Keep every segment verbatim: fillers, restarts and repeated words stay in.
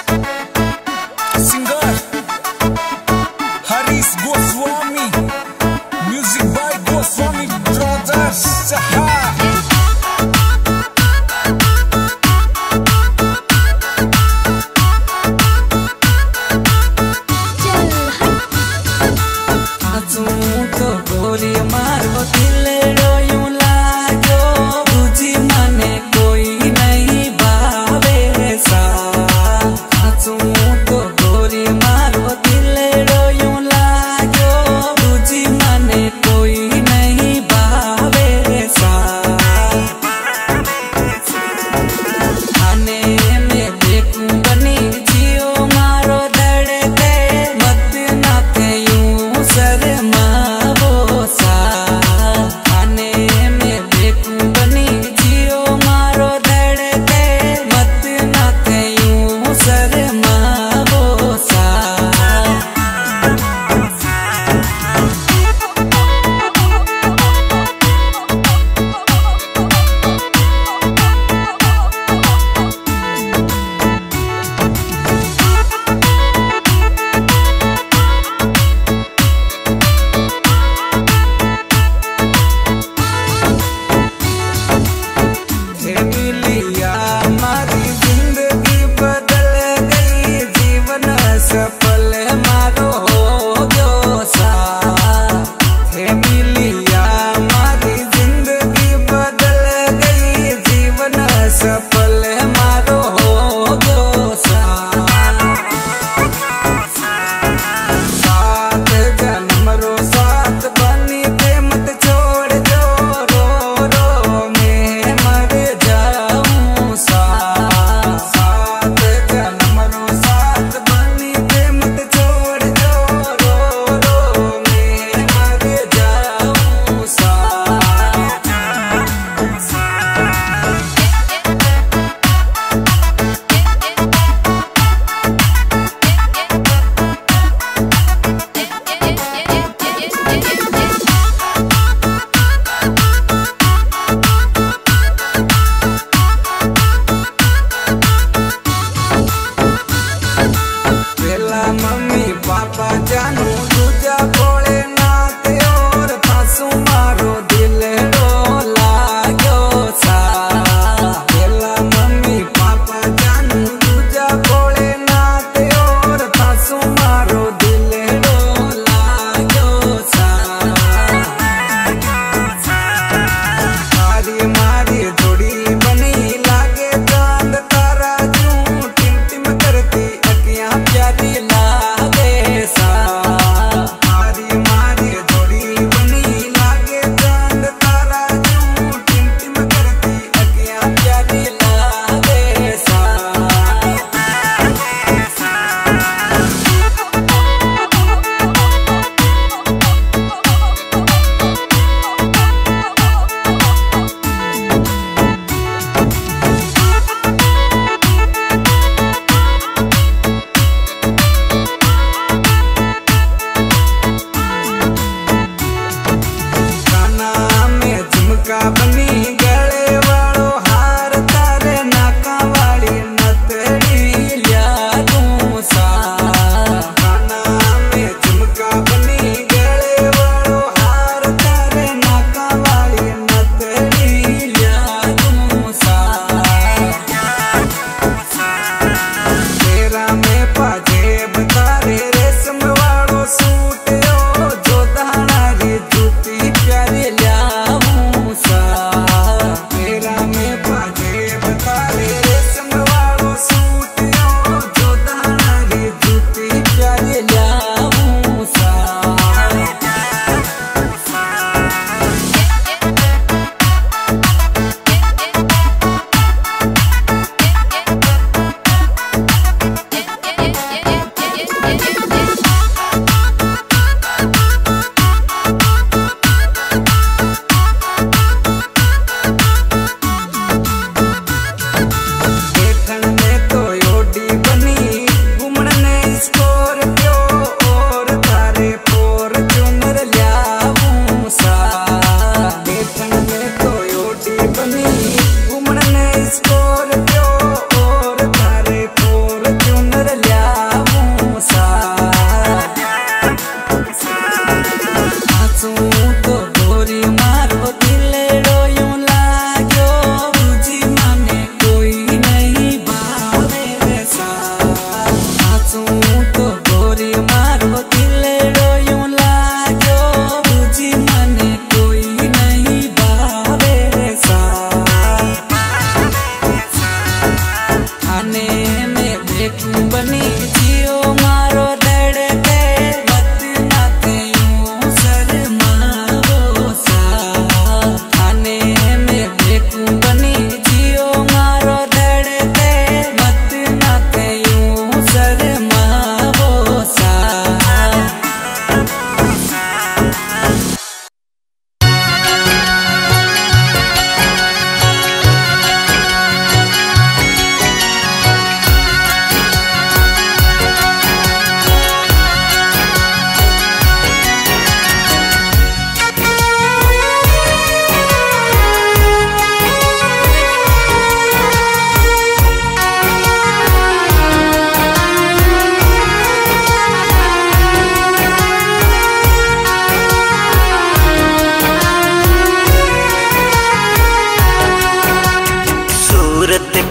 Singer Harish Goswami, music by Goswami brothers. तो गोली मारो दिल रोयूं लागो, तुझी मने कोई नहीं भावे सा। तो गोली मारो दिल रोयूं लागो, तुझी मने कोई नहीं भावे सा। आने में देखूं बनी जियो मारो धड़के, मत ना थे यूं शर्मा। आने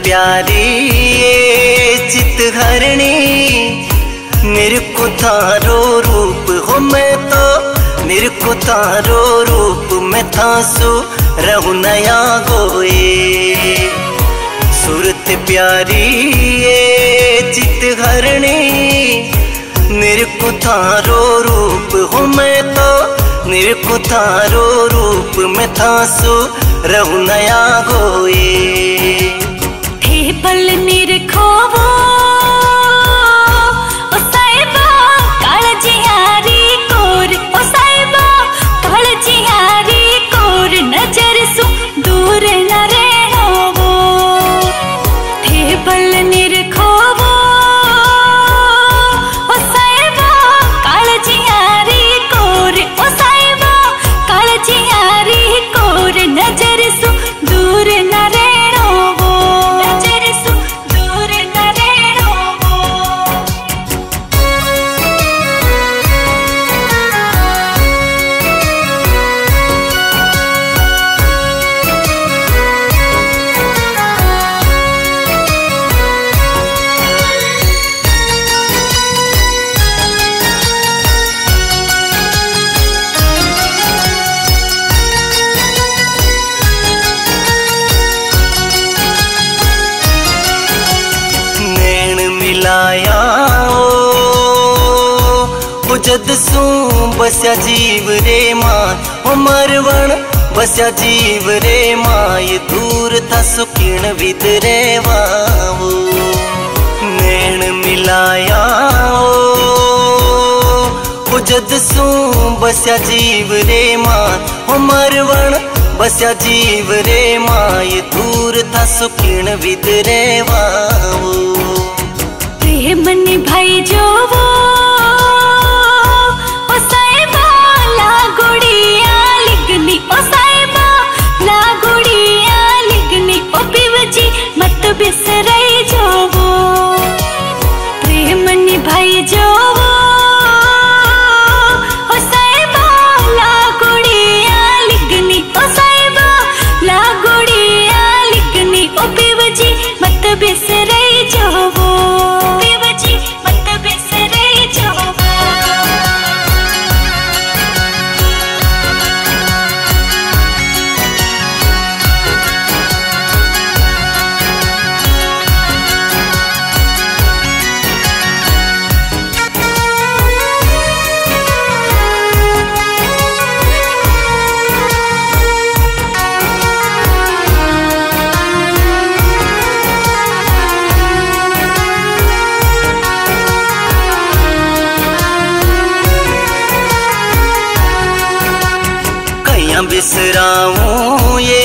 प्यारी ये चित हरणी, मेरे को थारो रूप हो मैं तो, मेरे को थारो रूप में थासु रहूं नया गोए। सूरत प्यारी ये चित हरणी, मेरे को थारो रूप हो मैं तो, मेरे को थारो रूप में थासु रहूं नया गोए। ठेबल निरखोवो ओ साहिबा काळजिहारी कोर, ओ साहिबा काळजिहारी कोर, नजर सु दूर न रहवो। ठेबल निरखोवो ओ साहिबा काळजिहारी कोर, ओ साहिबा काळजिहारी कोर, नजर सु दूर न रहवो, नजर सु दूर न रहवो। मिलाया ओ जद सू बस्या जीव रे माँ, ओ मरवण बस्या जीव रे माँ, ये दूर था सुखिण विद रे वाओ। नैण मिलाया ओ जद सू बस्या जीव रे माँ, ओ मरवण बस्या जीव रे माँ, ये दूर था सुखिण विद रे वाओ। प्रेम निभाई जो वो ओ साहिबा लागुड़िया लिगनी, ओ साहिबा लागुड़िया लिगनी, ओ पिवजी मत बिसराई जो वो। प्रेम निभाई जो वो ओ साहिबा लागुड़िया लिगनी, ओ साहिबा लागुड़िया लिगनी, ओ पिवजी मत बिसराई जो वो। बिसराऊं ये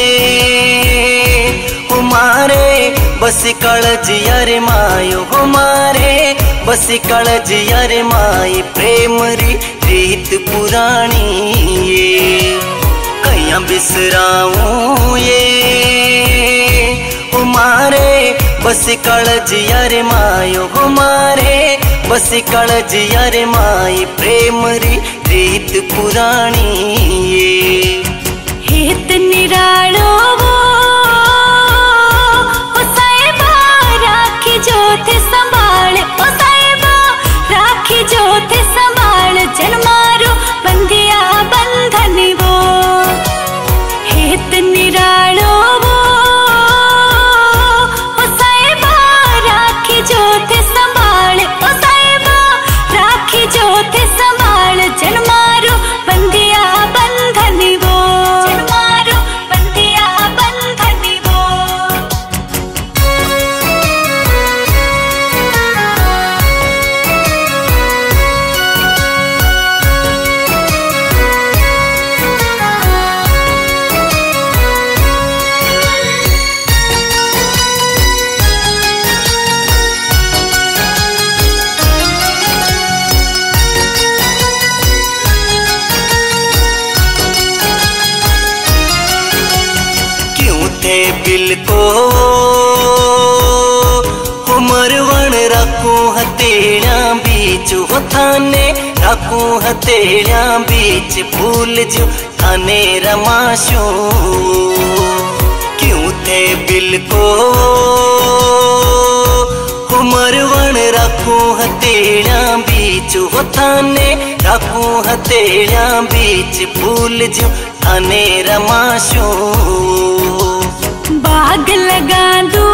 हमारे बस कलज यार मायो, हमारे बस कलज यार माई, प्रेम री रीत पुरानी ये। कहीं बिसराऊं ये हमारे बस कलज यार मायो, हमारे बस कलज यार माई, प्रेम री रीत पुरानी ये। हेत निराळो वो ओ साहिबा राखी जो थे संभाल, ओ साहिबा राखी जो थे संभाल, जन्मारो बंधिया बंधन वो। हेत निराळो वो ओ साहिबा राखी जो थे संभाल, ओ साहिबा राखी जो थे संभाल, जन्मारो बंधिया बंधन वो। बिल को मरवण रखूं हथेलिया बीच, हो थाने रखूं हथेलिया बीच, भूल जो थाने रमाशू क्यों थे दिल को मरवण रखू हथेलिया बीच हो थाने रखू हथेलिया बीच भूल जो थाने रमाशो बाग लगा दो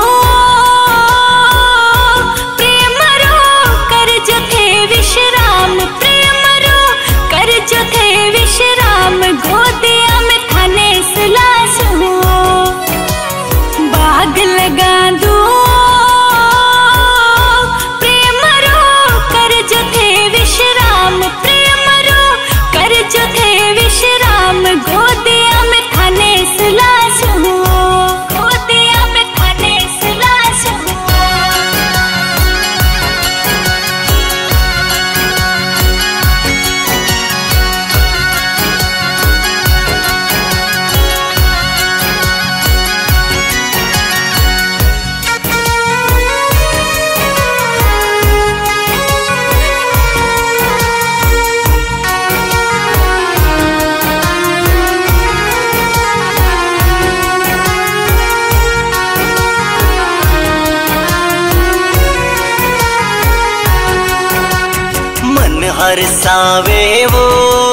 प्रेम रो कर जो थे विश्राम प्रेम रो कर जो थे विश्राम गोदिया में थाने सुलासो बाग लगा दो प्रेम रो कर जो थे विश्राम प्रेम रो कर जो थे विश्राम गोदिया में थाने सुलासो गोदिया में थाने सुलासो हर सावे वो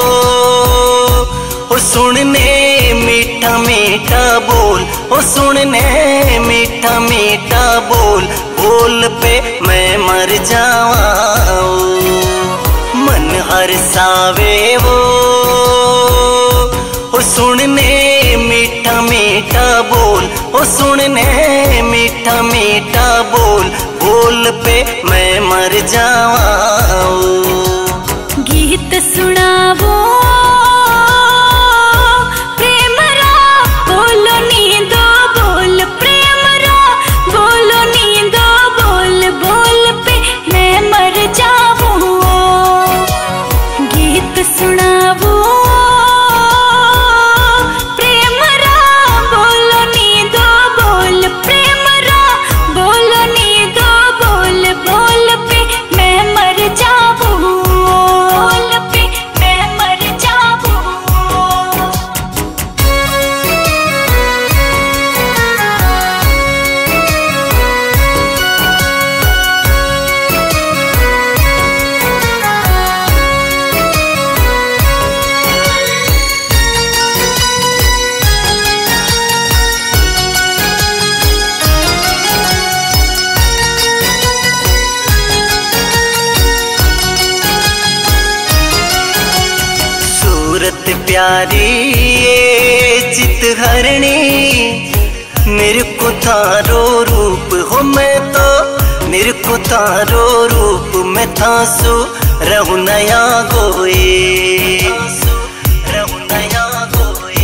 ओ सुनने मीठा मीठा बोल ओ सुनने मीठा मीठा बोल बोल पे मैं मर जावा मन हर सावे वो ओ सुनने मीठा मीठा बोल ओ सुनने मीठा मीठा बोल बोल पे मैं मर जावा गीत सुनावो प्रेम रा बोलो नींदो बोल प्रेम रा बोलो नींदो बोल बोल पे मैं मर जाऊं गीत सुनावो प्रेम रा बोलो नींदो बोल प्रेम रा बोलो नींदो बोल बोल पे मैं मर जाऊं प्यारी ये चित हरणी मेरे को थारो रूप हो मैं तो मेरे को थारो रूप में थासु रहु नया गोए रहु नया गोए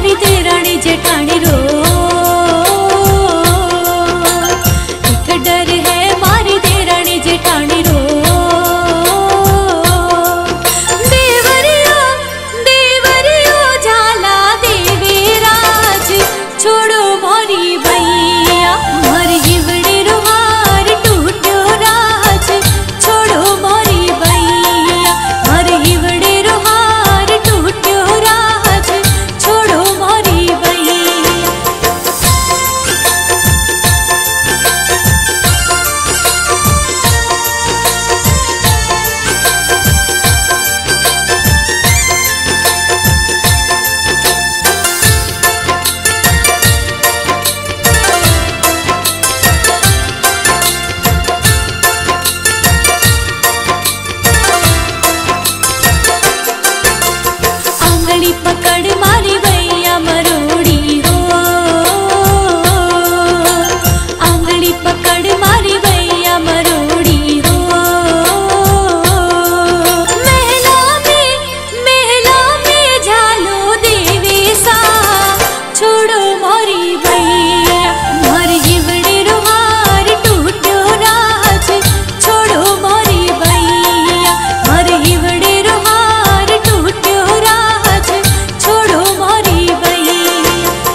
मारी देरानी जेठानी रो, एक डर है मारी देरानी जेठानी रो। देवरियो देवरियो झाला देवी राज, छोड़ो मोरी भैया मारी हिवड़े रुहार टूटो राज, छोड़ो मोरी भैया मारी हिवड़े रुहार टूटो राज, छोड़ो मोरी भैया। आंगली पकड़ मारी भैया मरोड़ी हो, आंगली पकड़ मारी भैया मरोड़ी हो। महला में महला में झालो देवी सा, छोड़ो मोरी भैया मारी हिवड़े रुहार टूटो राज, छोड़ो मोरी भैया मारी हिवड़े रुहार टूटो राज, छोड़ो मोरी भैया।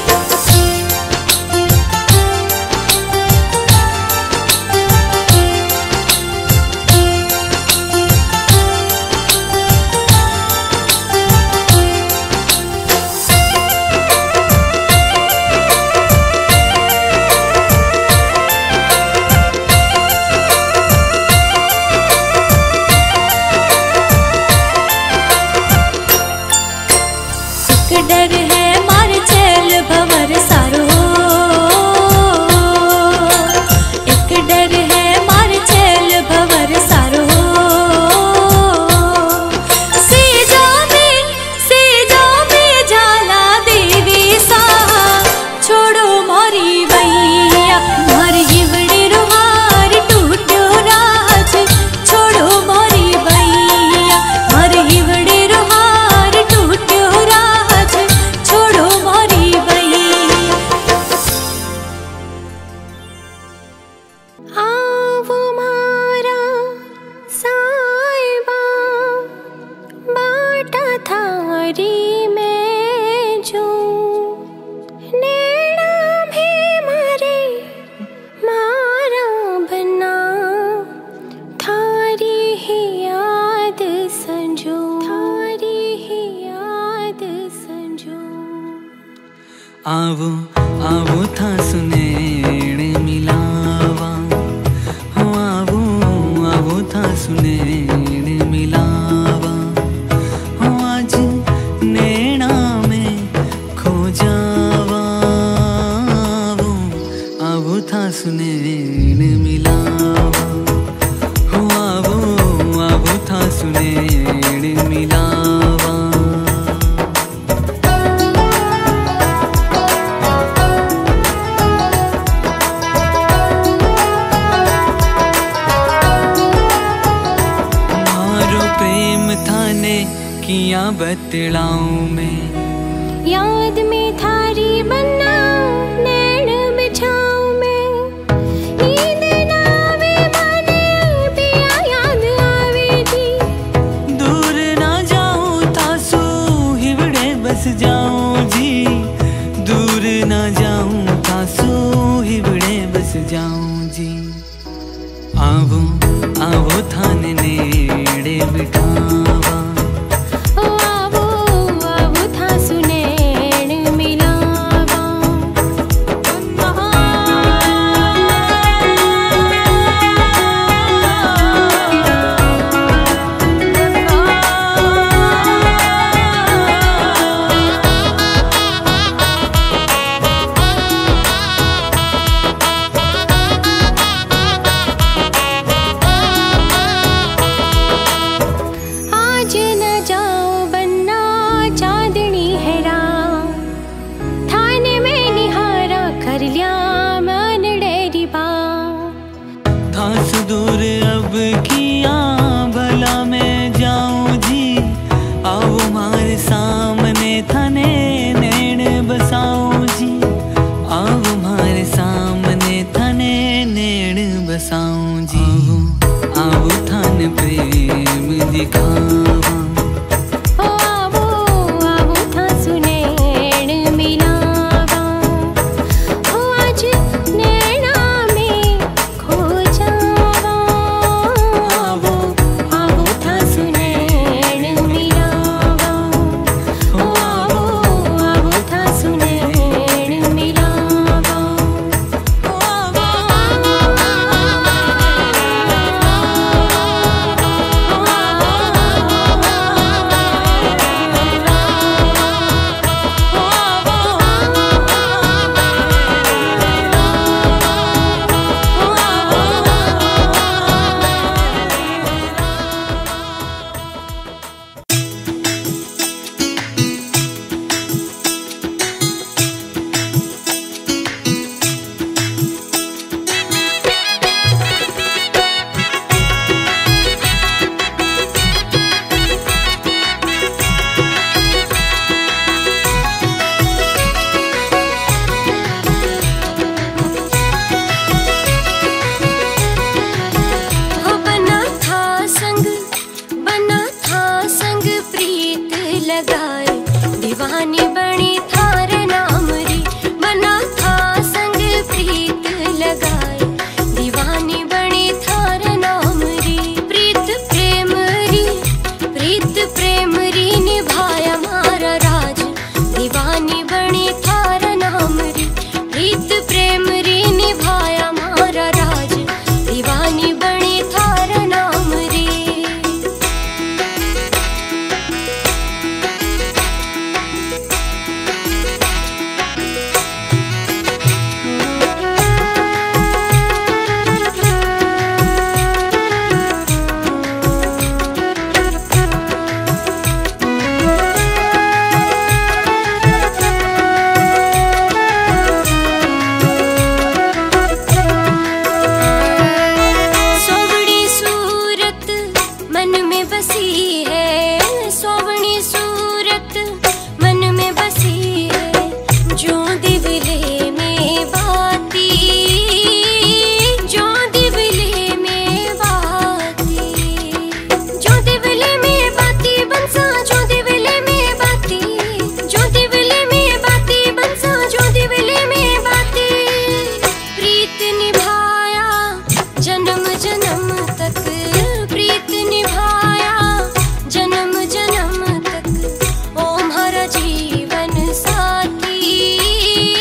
एक डर है मारे चैल भंवर सारो, एक डर है मारे चैल भंवर सारो। सेजा में सेजा में झाला देवी सा, छोड़ो मोरी भैया मारी हिवड़े रुहार टूटो राज, छोड़ो मोरी भैया मारी हिवड़े रुहार टूटो राज, छोड़ो मोरी भैया। आवो मारा साहिबा, बाटा थारी में जो, नैना भी मारे मारा बना, थारी ही याद संजो, थारी ही याद संजो। आवो आवो था सुनेण मिलावा, हो आवो आवो था सुनेण मिलावा, हो आज नैना में खो जावा। आवो आवो था सुनेण मिलावा, हो आवो आवो था सुनेण मिलावा। मारो प्रेम थाने किया बतलाऊं मैं, याद में थारी बन्ना नैन बिछाऊं मैं, नींद ना आवे माने पिया याद आवे थी। दूर ना जाऊं तासू हिवड़े बस जाऊं जी, दूर ना जाऊं तासू हिवड़े बस जाऊं जी। आवो आवो थाने नेड़े बिठावा, ओ आवो आवो था सुनेण बनी थारा नाम रे, प्रीत प्रेम रे निभाया मारा राज, दीवानी बनी थारा नाम रे। जीवन साथी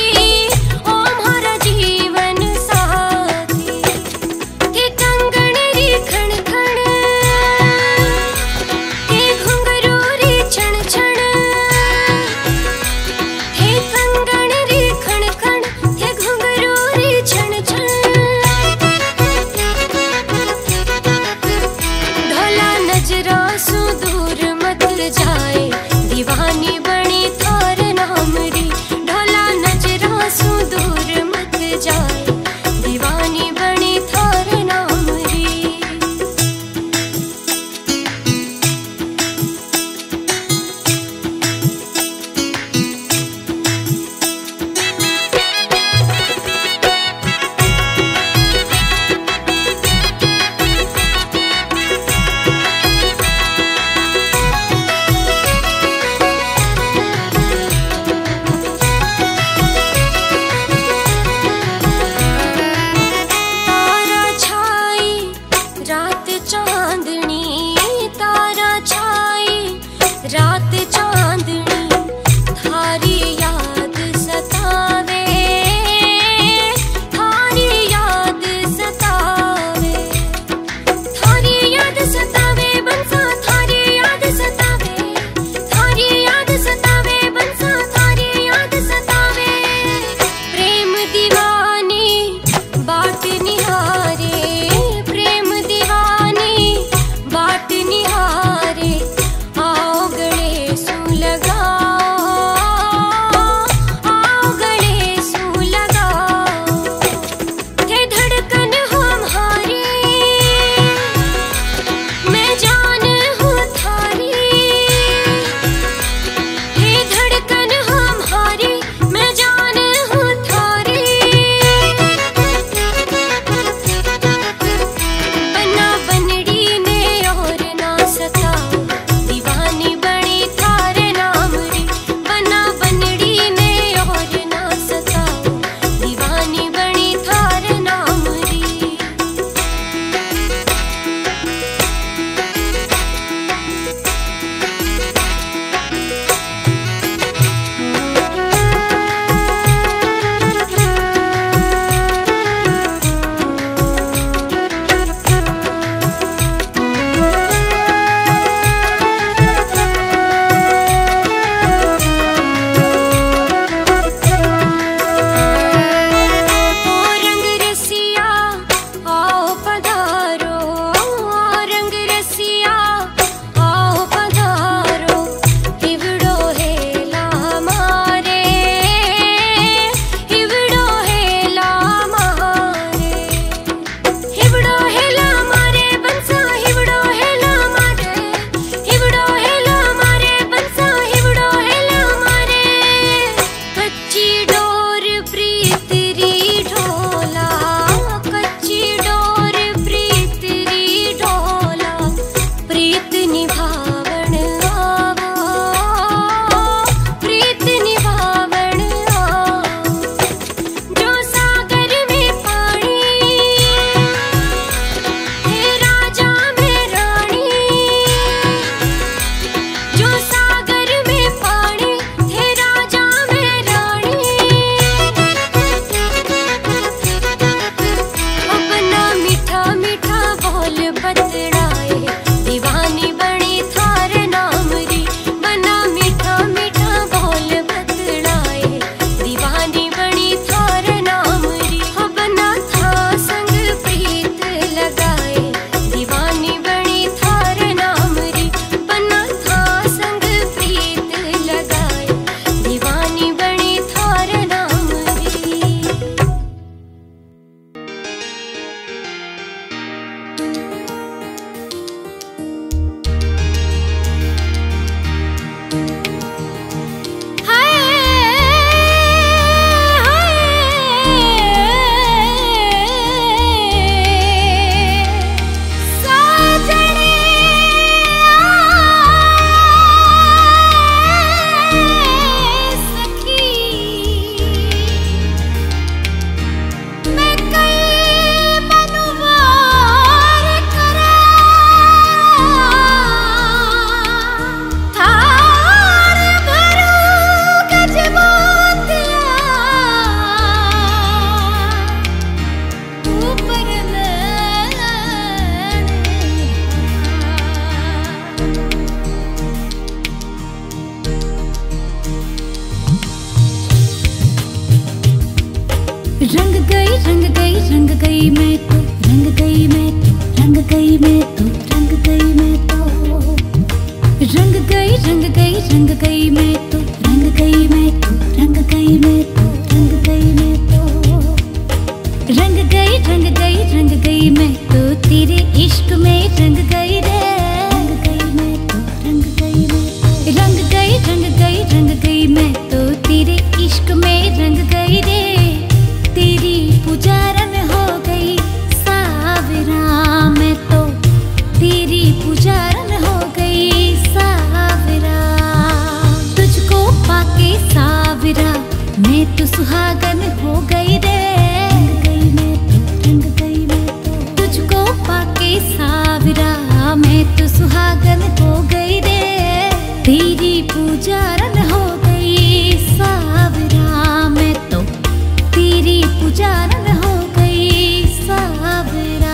रंग गई रंग गई रंग गई मैं तो, रंग गई मैं तो, रंग गई मैं तो, रंग गई मैं तो, रंग गई रंग गई रंग गई मैं तो, रंग गई मैं तो, रंग गई मैं तो, रंग गई मैं तो, रंग गई रंग गई रंग गई मैं तो, तेरे इश्क में रंग गई रे, रंग गई मैं तो, रंग गई मैं तो, रंग गई रंग गई रंग गई मैं तो, तेरे इश्क में रंग गई रे, तेरी पुजारन हो गई सावरा मैं तो, तेरी पुजारन हो गई सावरा, तुझको पाके सावरा मैं तो सुहागन हो गई रे, रंग गई मैं तो, रंग गई मैं तो, तुझको पाके सावरा मैं तो सुहागन हो गई रे, तेरी पुजारन हो गई सावरा मैं तो, तेरी पुजारन हो गई सावरा।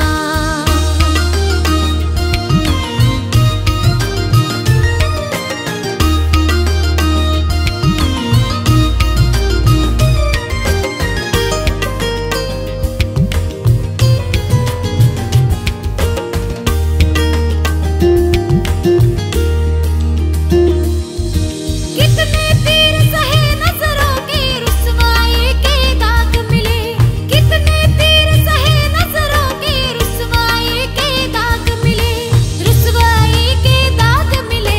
कितने तीर सहे नजरों के रुसवाई के दाग मिले, कितने तीर सहे नजरों के रुसवाई के दाग मिले, रुसवाई के दाग मिले,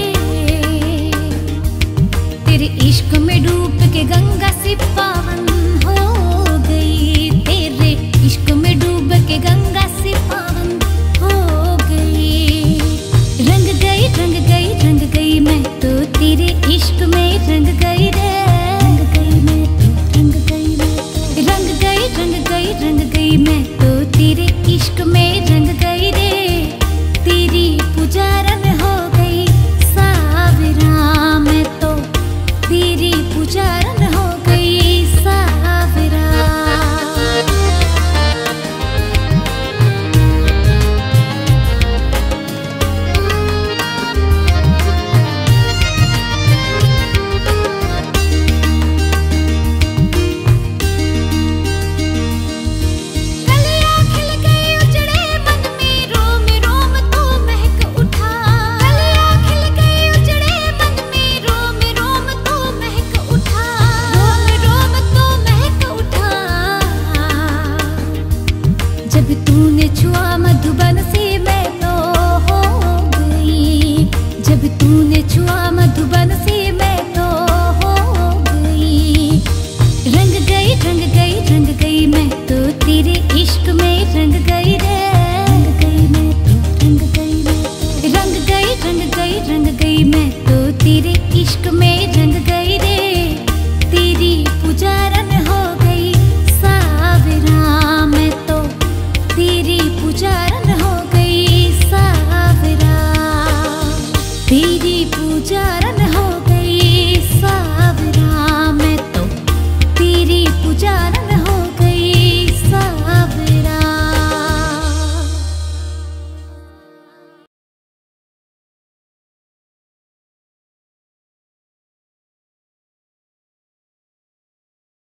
तेरे इश्क में डूब के गंगा सी पावन हो गई, तेरे इश्क में डूब के गंगा सी पावन हो गई, रंग गई रंग गई रंग गई मैं तो, तेरे इश्क में रंग गई रे, रंग गई मैं तो, रंग गई मैं तो, रंग गई रंग गई रंग गई मैं तो, तेरे इश्क में रंग गई रे, तेरी पुजारन हो गई सावरा मैं तो, तेरी पुजारन हो गई सावरा। कलियां खिल गई उजड़े मन में, रोम रोम तू महक उठा, कलियां खिल गई उजड़े मन में, रोम रोम तू महक उठा, रोम रोम तू महक उठा, जब तूने छुआ मधुबन से मैं तो हो गई, जब तूने छुआ मधुबन से मैं तो हो गई, रंग गई रंग गई रंग गई मैं तो, तेरे इश्क में रंग गई रे, रंग गई मैं तो, रंग गई मैं तो, रंग गई रंग गई रंग गई मैं तो, तेरे इश्क में रंग गई रे, तेरी पुजारन